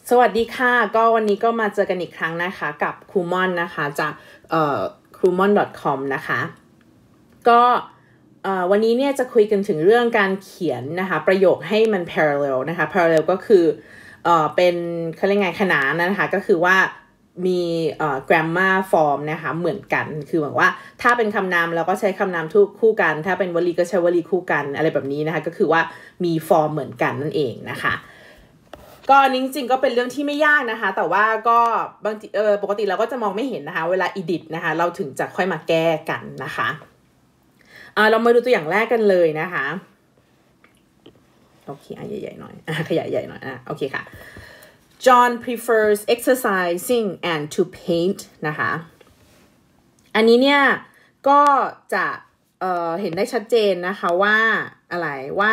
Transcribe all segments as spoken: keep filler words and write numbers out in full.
สวัสดีค่ะก็วันนี้ก็มาเจอกันอีกครั้งนะคะกับครูมอนนะคะจากเอ่อ ครูมอน ดอท คอม นะคะก็เอ่อวันนี้เนี่ยจะคุยกันถึงเรื่องการเขียนนะคะประโยคให้มัน parallel นะคะ parallel ก็คือเอ่อเป็นเขาเรียกไงขนานนะคะก็คือว่ามีเอ่อ grammar form นะคะเหมือนกันคือเหมือนว่าถ้าเป็นคำนามเราก็ใช้คำนามทุกคู่กันถ้าเป็นวลีก็ใช้วลีคู่กันอะไรแบบนี้นะคะก็คือว่ามีฟอร์มเหมือนกันนั่นเองนะคะก็จริงๆก็เป็นเรื่องที่ไม่ยากนะคะแต่ว่าก็บางทีเออปกติเราก็จะมองไม่เห็นนะคะเวลา edit นะคะเราถึงจะค่อยมาแก้กันนะคะอ่าเรามาดูตัวอย่างแรกกันเลยนะคะโอเคอ่ะใหญ่ๆหน่อยอ่ะขยายใหญ่หน่อยอ่ะโอเคค่ะ John prefers exercising and to paint นะคะอันนี้เนี่ยก็จะเอ่อเห็นได้ชัดเจนนะคะว่าอะไรว่า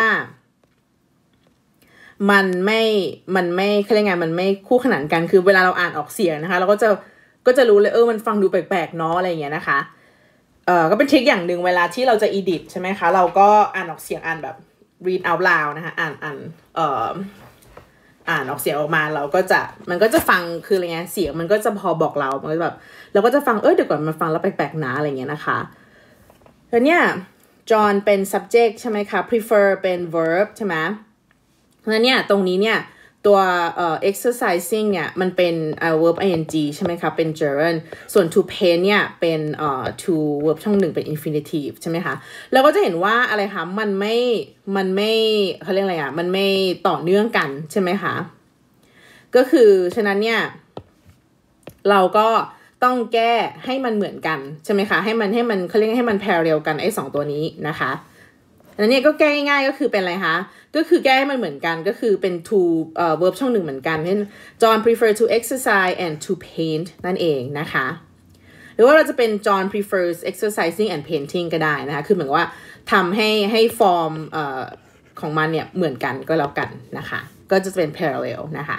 มันไม่มันไม่เขาเรียกไงมันไม่คู่ขนานกันคือเวลาเราอ่านออกเสียงนะคะเราก็จะก็จะรู้เลยเออมันฟังดูแปลกๆเนาะอะไรอย่างเงี้ยนะคะเอ่อก็เป็นทริคอย่างหนึ่งเวลาที่เราจะ edit ใช่ไหมคะเราก็อ่านออกเสียงอ่านแบบ read out loud นะคะอ่านอ่านเอ่ออ่านออกเสียงออกมาเราก็จะมันก็จะฟังคืออะไรเงี้ยเสียงมันก็จะพอบอกเรามันก็แบบเราก็จะฟังเออเดี๋ยวก่อนมันฟังแล้วแปลกๆนะอะไรเงี้ยนะคะแล้วเนี่ย John เป็น subject ใช่ไหมคะ prefer เป็น verb ใช่ไหมเพราะฉะนั้นเนี่ยตรงนี้เนี่ยตัวเอ่อ exercising เนี่ยมันเป็นเอ่อ verb ing ใช่ไหมคะเป็น gerund ส่วน to paint เนี่ยเป็นเอ่อ to verb ช่องหนึ่งเป็น infinitive ใช่ไหมคะแล้วก็จะเห็นว่าอะไรคะมันไม่มันไม่เขาเรียกอะไรอ่ะมันไม่ต่อเนื่องกันใช่ไหมคะก็คือฉะนั้นเนี่ยเราก็ต้องแก้ให้มันเหมือนกันใช่ไหมคะให้มันให้มันเขาเรียกให้มัน parallel กันไอ้สองตัวนี้นะคะแล้วเนี่ยก็แก้ง่ายๆก็คือเป็นอะไรคะก็คือแก้ให้มันเหมือนกันก็คือเป็น to เอ่อ verb ช่องหนึ่งเหมือนกันเช่น John prefer to exercise and to paint นั่นเองนะคะหรือว่าเราจะเป็น John prefers exercising and painting ก็ได้นะคะคือเหมือนว่าทำให้ให้ฟอร์มเอ่อของมันเนี่ยเหมือนกันก็แล้วกันนะคะก็จะเป็น parallel นะคะ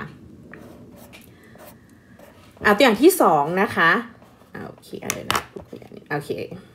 อ่ะตัวอย่างที่สองนะคะโอเคอะไรนะโอเค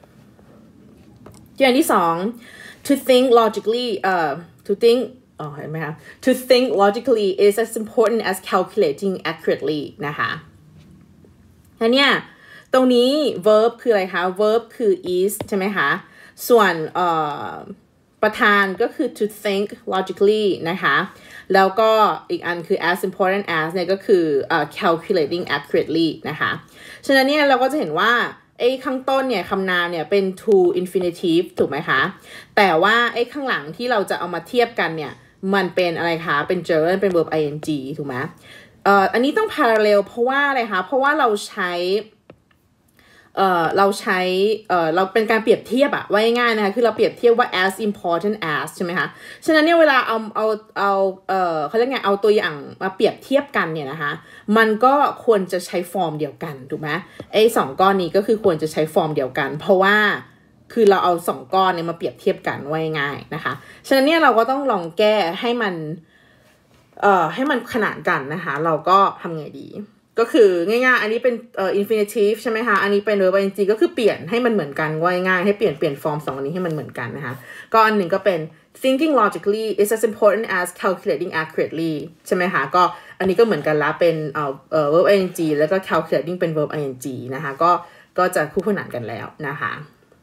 ตัวอย่างที่สองto think logically เอ่อ to think อ๋อเห็นไหมคะ to think logically is as important as calculating accurately นะคะแล้วเนี่ยตรงนี้ verb คืออะไรคะ verb คือ is ใช่ไหมคะส่วนเอ่อประธานก็คือ to think logically นะคะแล้วก็อีกอันคือ as important as เนี่ยก็คือเอ่อ calculating accurately นะคะฉะนั้นเนี่ยเราก็จะเห็นว่าไอ้ข้างต้นเนี่ยคำนามเนี่ยเป็น to infinitive ถูกไหมคะแต่ว่าไอ้ข้างหลังที่เราจะเอามาเทียบกันเนี่ยมันเป็นอะไรคะเป็น gerund เป็น verb ing ถูกไหมเอ่ออันนี้ต้อง parallel เพราะว่าอะไรคะเพราะว่าเราใช้เอ่อเราใช้เอ่อเราเป็นการเปรียบเทียบอะว่าง่ายๆนะคะคือเราเปรียบเทียบว่า as important as ใช่ไหมคะฉะนั้นเนี่ยเวลาเอาเอาเอาเอ่อเขาเรียกไงเอาตัวอย่างมาเปรียบเทียบกันเนี่ยนะคะมันก็ควรจะใช้ฟอร์มเดียวกันถูกไหมไอ้สองก้อนนี้ก็คือควรจะใช้ฟอร์มเดียวกันเพราะว่าคือเราเอาสองก้อนเนี่ยมาเปรียบเทียบกันว่าง่ายๆนะคะฉะนั้นเนี่ยเราก็ต้องลองแก้ให้มันเอ่อให้มันขนานกันนะคะเราก็ทำไงดีก็คือง่ายๆอันนี้เป็นเอ่อ infinitive ใช่ไหมคะอันนี้เป็น verb ing ก็คือเปลี่ยนให้มันเหมือนกันว่าง่ายๆให้เปลี่ยนเปลี่ยนฟอร์มสองอันนี้ให้มันเหมือนกันนะคะก็อันหนึ่งก็เป็น thinking logically is as important as calculating accurately ใช่ไหมคะก็อันนี้ก็เหมือนกันละเป็นเอ่อเอ่อ verb ing แล้วก็ calculating เป็น verb ing นะคะก็ก็จะคู่ขนานกันแล้วนะคะ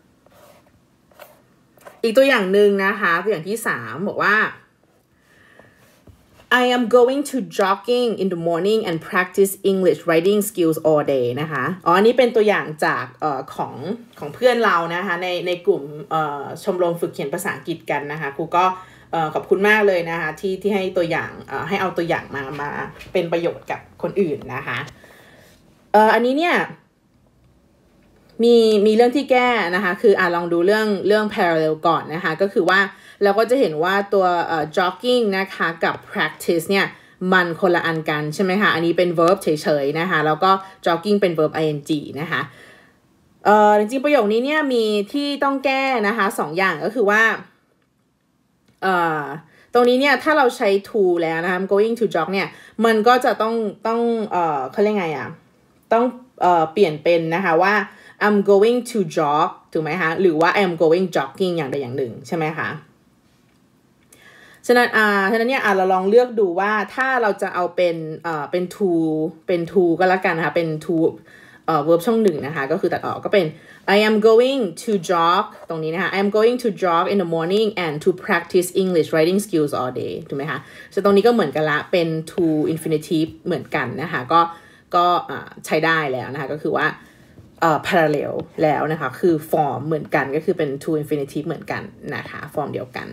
อีกตัวอย่างหนึ่งนะคะตัวอย่างที่สามบอกว่าI am going to jogging in the morning and practice English writing skills all day นะคะอ๋ออันนี้เป็นตัวอย่างจากเอ่อของของเพื่อนเรานะคะในในกลุ่มเอ่อชมรมฝึกเขียนภาษาอังกฤษกันนะคะครูก็เอ่อขอบคุณมากเลยนะคะที่ที่ให้ตัวอย่างเอ่อให้เอาตัวอย่างมามาเป็นประโยชน์กับคนอื่นนะคะเอ่ออันนี้เนี่ยมีมีเรื่องที่แก้นะคะคืออ่ะลองดูเรื่องเรื่อง parallel ก่อนนะคะก็คือว่าเราก็จะเห็นว่าตัวเอ่อ jogging นะคะกับ practice เนี่ยมันคนละอันกันใช่ไหมคะอันนี้เป็น verb เฉยๆนะคะแล้วก็ jogging เป็น verb ing นะคะเอ่อจริงๆประโยคนี้เนี่ยมีที่ต้องแก้นะคะสองอย่างก็คือว่าเอ่อตรงนี้เนี่ยถ้าเราใช้ to แล้วนะคะ going to jog เนี่ยมันก็จะต้องต้องเอ่อเขาเรียกไงอ่ะต้องเอ่อเปลี่ยนเป็นนะคะว่าI'm going to jog ถูกไหมคะหรือว่า I'm going jogging อย่างใดอย่างหนึ่งใช่ไหมคะฉะนั้นอ่าฉะนั้นเนี่ยอ่าเราลองเลือกดูว่าถ้าเราจะเอาเป็นเอ่อเป็น to เป็น to ก็แล้วกันนะคะเป็น to เอ่อ verb ช่องหนึ่งนะคะก็คือตัดออกก็เป็น I am going to jog ตรงนี้นะคะ I am going to jog in the morning and to practice English writing skills all day ถูกไหมคะซึ่งตรงนี้ก็เหมือนกันละเป็น to infinitive เหมือนกันนะคะก็ก็ใช้ได้แล้วนะคะก็คือว่าเอ่อ parallel แล้วนะคะคือ form เหมือนกันก็คือเป็น to infinitive เหมือนกันนะคะ form เดียวกัน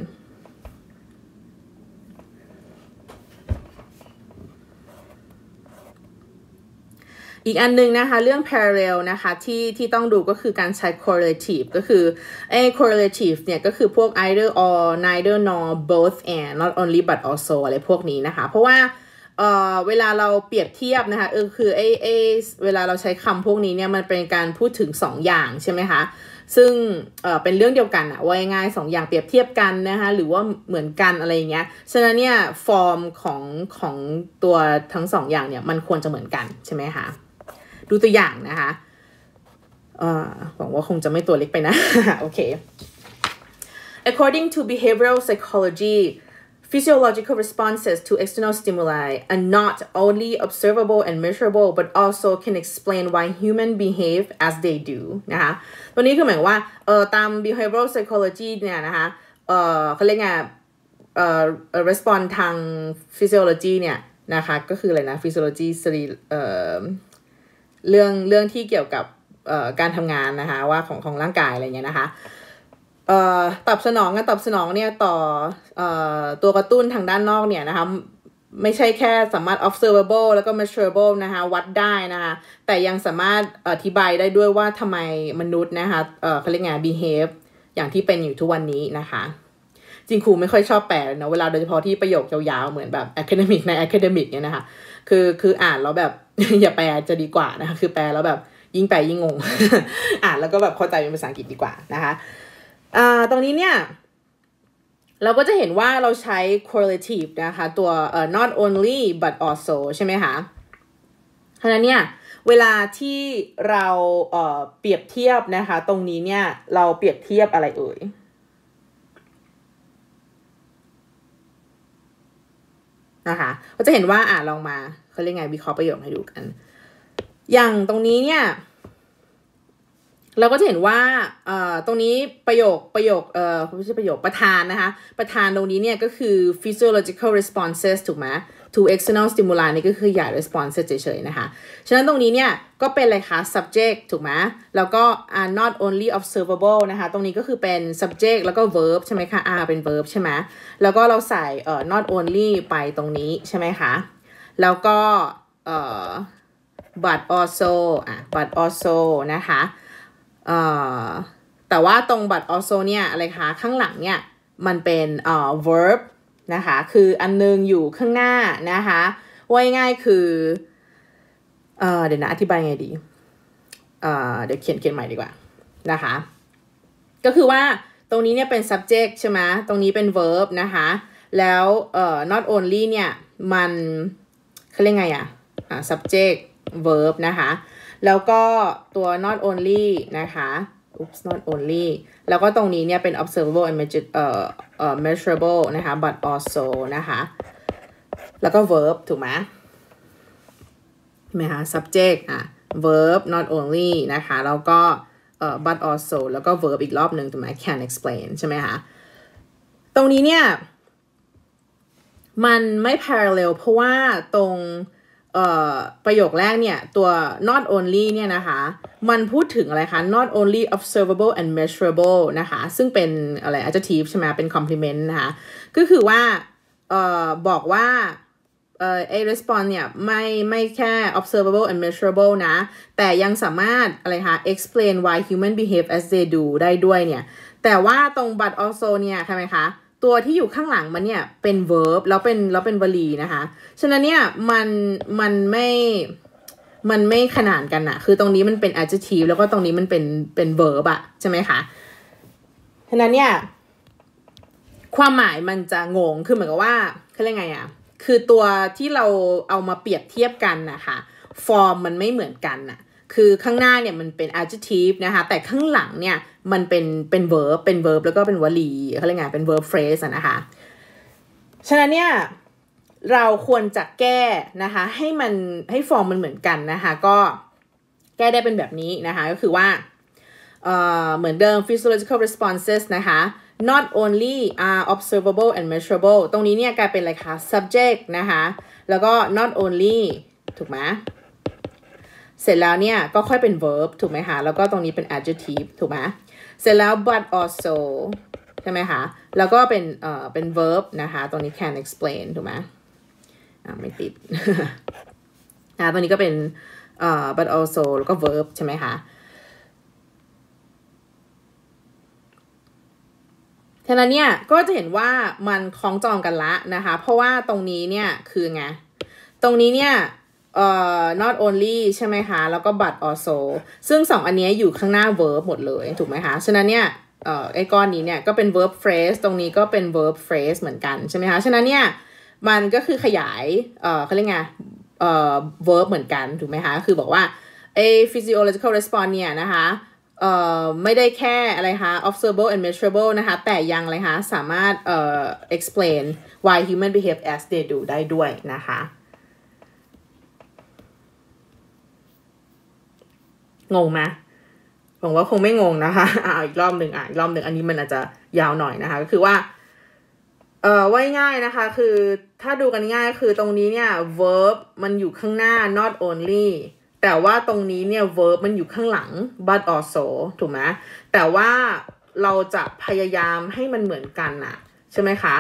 อีกอันนึงนะคะเรื่อง parallel นะคะที่ที่ต้องดูก็คือการใช้ correlative ก็คือไอ้ correlative เนี่ยก็คือพวก either or neither nor both and not only but also อะไรพวกนี้นะคะเพราะว่าเอ่อเวลาเราเปรียบเทียบนะคะเออคือไอ้ไอ้เวลาเราใช้คำพวกนี้เนี่ยมันเป็นการพูดถึงสองอย่างใช่ไหมคะซึ่งเอ่อเป็นเรื่องเดียวกันอะว่าง่ายๆสองอย่างเปรียบเทียบกันนะคะหรือว่าเหมือนกันอะไรอย่างเงี้ยฉะนั้นเนี่ยฟอร์มของของตัวทั้งสองอย่างเนี่ยมันควรจะเหมือนกันใช่ไหมคะดูตัวอย่างนะคะเอ่อหวังว่าคงจะไม่ตัวเล็กไปนะ โอเค According to behavioral psychology physiological responses to external stimuli are not only observable and measurable but also can explain why humans behave as they do นะคะตัวนี้คือหมายว่าเอ่อตาม behavioral psychology เนี่ยนะคะเอ่อเขาเรียกไงเอ่อ response ทาง physiology เนี่ยนะคะก็คืออะไรนะ physiology เอ่อเรื่องเรื่องที่เกี่ยวกับเอ่อการทำงานนะคะว่าของของร่างกายอะไรเงี้ยนะคะเอ่อตอบสนองกันตอบสนองเนี่ยต่อเอ่อตัวกระตุ้นทางด้านนอกเนี่ยนะคะไม่ใช่แค่สามารถ observable แล้วก็ measurable นะคะวัดได้นะคะแต่ยังสามารถอธิบายได้ด้วยว่าทำไมมนุษย์นะคะเอ่อเขาเรียกไง behave อย่างที่เป็นอยู่ทุกวันนี้นะคะจริงครูไม่ค่อยชอบแปลนะเวลาโดยเฉพาะที่ประโยคยาวๆเหมือนแบบ academic ใน academic เนี่ยนะคะคือคืออ่านแล้วแบบ อย่าแปลจะดีกว่านะคะคือแปลแล้วแบบยิ่งแปลยิ่งงง อ่านแล้วก็แบบเข้าใจเป็นภาษาอังกฤษดีกว่านะคะอ่าตรงนี้เนี่ยเราก็จะเห็นว่าเราใช้ correlative นะคะตัวเอ่อ not only but also ใช่ไหมคะเพราะฉะนั้นเนี่ยเวลาที่เราเอ่อเปรียบเทียบนะคะตรงนี้เนี่ยเราเปรียบเทียบอะไรเอ่ยนะคะก็จะเห็นว่าอ่าลองมาเขาเรียกไงวิเคราะห์ประโยคให้ดูกันอย่างตรงนี้เนี่ยเราก็จะเห็นว่าเอ่อตรงนี้ประโยคประโยคเอ่อไม่ใช่ประโยคประธานนะคะประธานตรงนี้เนี่ยก็คือ physiological responses ถูกไหม to external stimuli นี่ก็คืออย่า responses เฉยๆนะคะฉะนั้นตรงนี้เนี่ยก็เป็นอะไรคะ subject ถูกไหมแล้วก็ are not only observable นะคะตรงนี้ก็คือเป็น subject แล้วก็ verb ใช่ไหมคะ are เป็น verb ใช่ไหมแล้วก็เราใส่เอ่อ not only ไปตรงนี้ใช่ไหมคะแล้วก็เอ่อ but also อ่ะ but also นะคะเอ่อแต่ว่าตรง but also เนี่ยอะไรคะข้างหลังเนี่ยมันเป็นเอ่อ verb นะคะคืออันนึงอยู่ข้างหน้านะคะว่าง่ายคือเอ่อเดี๋ยวนะอธิบายไงดีเอ่อเดี๋ยวเขียนเขียนใหม่ดีกว่านะคะก็คือว่าตรงนี้เนี่ยเป็น subject ใช่ไหมตรงนี้เป็น verb นะคะแล้วเอ่อ not only เนี่ยมันเขาเรียกไงอะอ่ะ subject verb นะคะแล้วก็ตัว not only นะคะ oops not only แล้วก็ตรงนี้เนี่ยเป็น observable and measure เอ่อเอ่อ measurable นะคะ but also นะคะแล้วก็ verb ถูกไหมใช่ไหมคะ subject อ่ะ verb not only นะคะแล้วก็เอ่อ but also แล้วก็ verb อีกรอบหนึ่งถูกไหม can explain ใช่ไหมคะตรงนี้เนี่ยมันไม่ parallel เพราะว่าตรงเอ่อประโยคแรกเนี่ยตัว not only เนี่ยนะคะมันพูดถึงอะไรคะ not only observable and measurable นะคะซึ่งเป็นอะไร adjective ใช่ไหมเป็น complement นะคะก็คือว่าเอ่อบอกว่าเอ่อ a response เนี่ยไม่ไม่แค่ observable and measurable นะแต่ยังสามารถอะไรคะ explain why human behave as they do ได้ด้วยเนี่ยแต่ว่าตรง but also เนี่ยใช่ไหมคะตัวที่อยู่ข้างหลังมันเนี่ยเป็น verb แล้วเป็นแล้วเป็นวลีนะคะฉะนั้นเนี่ยมันมันไม่มันไม่ขนานกันอะคือตรงนี้มันเป็น adjective แล้วก็ตรงนี้มันเป็นเป็น verb อะใช่ไหมคะฉะนั้นเนี่ยความหมายมันจะงงคือเหมือนกับว่าเขาเรียกไงอะคือตัวที่เราเอามาเปรียบเทียบกันนะคะฟอร์มมันไม่เหมือนกันอะคือข้างหน้าเนี่ยมันเป็น adjective นะคะแต่ข้างหลังเนี่ยมันเป็นเป็น verb เป็น verb แล้วก็เป็นวลีเขาเรียกไงเป็น verb phrase อะนะคะฉะนั้นเนี่ยเราควรจะแก้นะคะให้มันให้ฟอร์มมันเหมือนกันนะคะก็แก้ได้เป็นแบบนี้นะคะก็คือว่าเอ่อเหมือนเดิม physiological responses นะคะ not only are observable and measurable ตรงนี้เนี่ยกลายเป็นอะไรคะ subject นะคะแล้วก็ not only ถูกไหมเสร็จแล้วเนี่ยก็ค่อยเป็น verb ถูกไหมคะแล้วก็ตรงนี้เป็น adjective ถูกไหมเสร็จแล้ว but also ใช่ไหมคะแล้วก็เป็นเอ่อเป็น verb นะคะตรงนี้ can explain ถูกไหมอ่าไม่ติด อ่าตรงนี้ก็เป็นเอ่อ but also แล้วก็ verb ใช่ไหมคะฉะนั้นเนี่ยก็จะเห็นว่ามันคล้องจองกันละนะคะเพราะว่าตรงนี้เนี่ยคือไงตรงนี้เนี่ยเอ่อ not only ใช่ไหมคะแล้วก็ but also ซึ่งสองอันนี้อยู่ข้างหน้า verb หมดเลยถูกไหมคะฉะนั้นเนี่ยเอ่อไอ้ก้อนนี้เนี่ยก็เป็น verb phrase ตรงนี้ก็เป็น verb phrase เหมือนกันใช่ไหมคะฉะนั้นเนี่ยมันก็คือขยายเอ่อเขาเรียกไงเอ่อ verb เหมือนกันถูกไหมคะคือบอกว่าไอ้ physiological response เนี่ยนะคะเอ่อไม่ได้แค่อะไรคะ observable and measurable นะคะแต่ยังอะไรคะสามารถเอ่อ explain why human behave as they do ได้ด้วยนะคะงงไหมหวังว่าคงไม่งงนะคะอ่าอีกรอบหนึ่งอ่ะอีกรอบหนึ่งอันนี้มันอาจจะยาวหน่อยนะคะก็คือว่าเอ่อว่าง่ายนะคะคือถ้าดูกันง่ายคือตรงนี้เนี่ย verb มันอยู่ข้างหน้า not only แต่ว่าตรงนี้เนี่ย verb มันอยู่ข้างหลัง but also ถูกไหมแต่ว่าเราจะพยายามให้มันเหมือนกันน่ะใช่ไหมคะ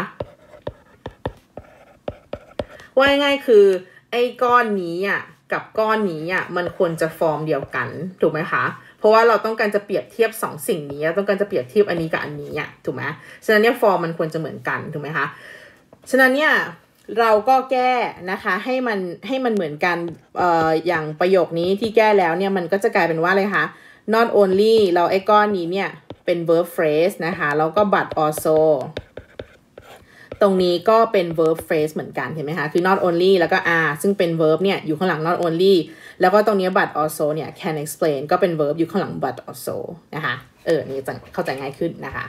ว่าง่ายคือไอ้ก้อนนี้อ่ะกับก้อนนี้อ่ะมันควรจะฟอร์มเดียวกันถูกไหมคะเพราะว่าเราต้องการจะเปรียบเทียบสองสิ่งนี้ต้องการจะเปรียบเทียบอันนี้กับอันนี้อ่ะถูกไหมฉะนั้นเนี่ยฟอร์มมันควรจะเหมือนกันถูกไหมคะฉะนั้นเนี่ยเราก็แก้นะคะให้มันให้มันเหมือนกันเอ่ออย่างประโยคนี้ที่แก้แล้วเนี่ยมันก็จะกลายเป็นว่าอะไรคะ not only เราไอ้ก้อนนี้เนี่ยเป็น verb phrase นะคะแล้วก็ but also ตรงนี้ก็เป็น verb phrase เหมือนกันเห็นไหมคะคือ not only แล้วก็ are ซึ่งเป็น verb เนี่ยอยู่ข้างหลัง not only แล้วก็ตรงนี้ but also เนี่ย can explain ก็เป็น verb อยู่ข้างหลัง but also นะคะเออนี่จะเข้าใจง่ายขึ้นนะคะ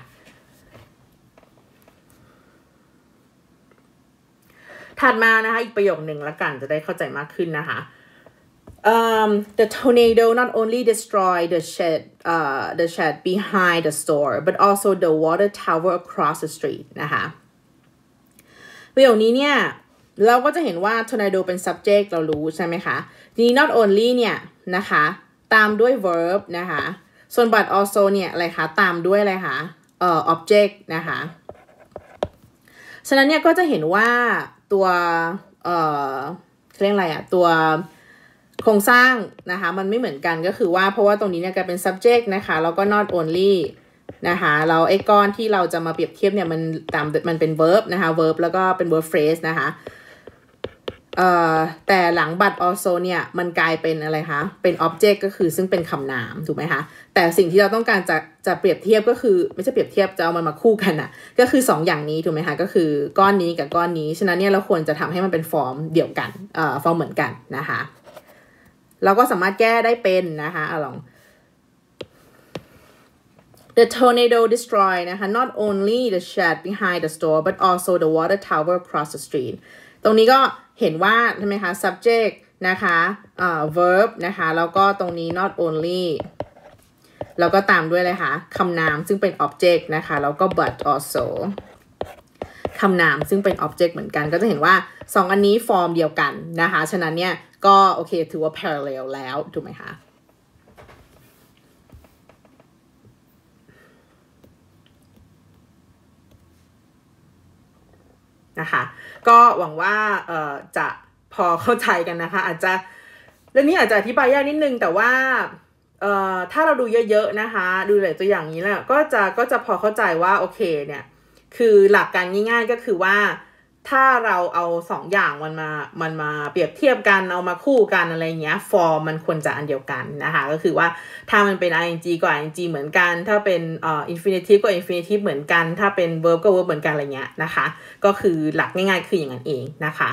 ถัดมานะคะอีกประโยคนึงละกันจะได้เข้าใจมากขึ้นนะคะ um the tornado not only destroyed the shed uh the shed behind the store but also the water tower across the street นะคะประโยคนี้เนี่ยเราก็จะเห็นว่า tornado เป็น subject เรารู้ใช่ไหมคะทีนี้ not only เนี่ยนะคะตามด้วย verb นะคะส่วน but also เนี่ยอะไรคะตามด้วยอะไรคะเอ่อ object นะคะฉะนั้นเนี่ยก็จะเห็นว่าตัวเอ่อเรียกอะไรอะตัวโครงสร้างนะคะมันไม่เหมือนกันก็คือว่าเพราะว่าตรงนี้เนี่ยกลายเป็น subject นะคะแล้วก็ not only นะคะเราไอ้ก้อนที่เราจะมาเปรียบเทียบเนี่ยมันตามมันเป็น verb นะคะ verb แล้วก็เป็น verb phrase นะคะเอ่อแต่หลัง but also เนี่ยมันกลายเป็นอะไรคะเป็น object ก็คือซึ่งเป็นคำนามถูกไหมคะแต่สิ่งที่เราต้องการจะจะเปรียบเทียบก็คือไม่ใช่เปรียบเทียบจะเอามันมาคู่กันอะก็คือสองอย่างนี้ถูกไหมคะก็คือก้อนนี้กับก้อนนี้ฉะนั้นเนี่ยเราควรจะทำให้มันเป็นฟอร์มเดียวกันเอ่อฟอร์มเหมือนกันนะคะเราก็สามารถแก้ได้เป็นนะคะเอาลอง The tornado destroyed นะคะ not only the shed behind the store but also the water tower across the street ตรงนี้ก็เห็นว่าใช่ไหมคะ subject นะคะเอ่อ verb นะคะแล้วก็ตรงนี้ not only แล้วก็ตามด้วยเลยค่ะคำนามซึ่งเป็น object นะคะแล้วก็ but also คำนามซึ่งเป็น object เหมือนกันก็จะเห็นว่าสองอันนี้ฟอร์มเดียวกันนะคะฉะนั้นเนี่ยก็โอเคถือว่า parallel แล้วถูกไหมคะนะคะก็หวังว่าเอ่อจะพอเข้าใจกันนะคะอาจจะเรื่องนี้อาจจะอธิบายยากนิดนึงแต่ว่าเอ่อถ้าเราดูเยอะๆนะคะดูหลายตัวอย่างนี้แหละก็จะก็จะพอเข้าใจว่าโอเคเนี่ยคือหลักการง่ายๆก็คือว่าถ้าเราเอาสองอย่างมันมามันมาเปรียบเทียบกันเอามาคู่กันอะไรเงี้ยฟอร์มมันควรจะอันเดียวกันนะคะก็คือว่าถ้ามันเป็น ing ก็ ing เหมือนกันถ้าเป็นเอ่อ infinitive ก็ infinitive เหมือนกันถ้าเป็น verb ก็ verb เหมือนกันอะไรเงี้ยนะคะก็คือหลักง่ายๆคืออย่างนั้นเองนะคะ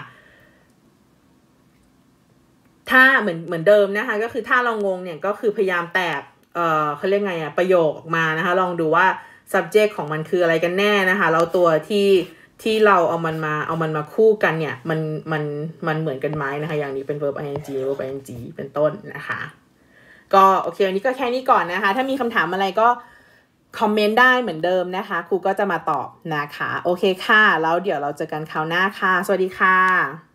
ถ้าเหมือนเหมือนเดิมนะคะก็คือถ้าเรางงเนี่ยก็คือพยายามแตกเอ่อเขาเรียกไงอะประโยคออกมานะคะลองดูว่า subject ของมันคืออะไรกันแน่นะคะแล้วตัวที่ที่เราเอามันมาเอามันมาคู่กันเนี่ยมันมันมันเหมือนกันไหมนะคะอย่างนี้เป็น verb ing verb ing เป็นต้นนะคะก็โอเควันนี้ก็แค่นี้ก่อนนะคะถ้ามีคำถามอะไรก็คอมเมนต์ได้เหมือนเดิมนะคะครูก็จะมาตอบนะคะโอเคค่ะแล้วเดี๋ยวเราเจอกันคราวหน้าค่ะสวัสดีค่ะ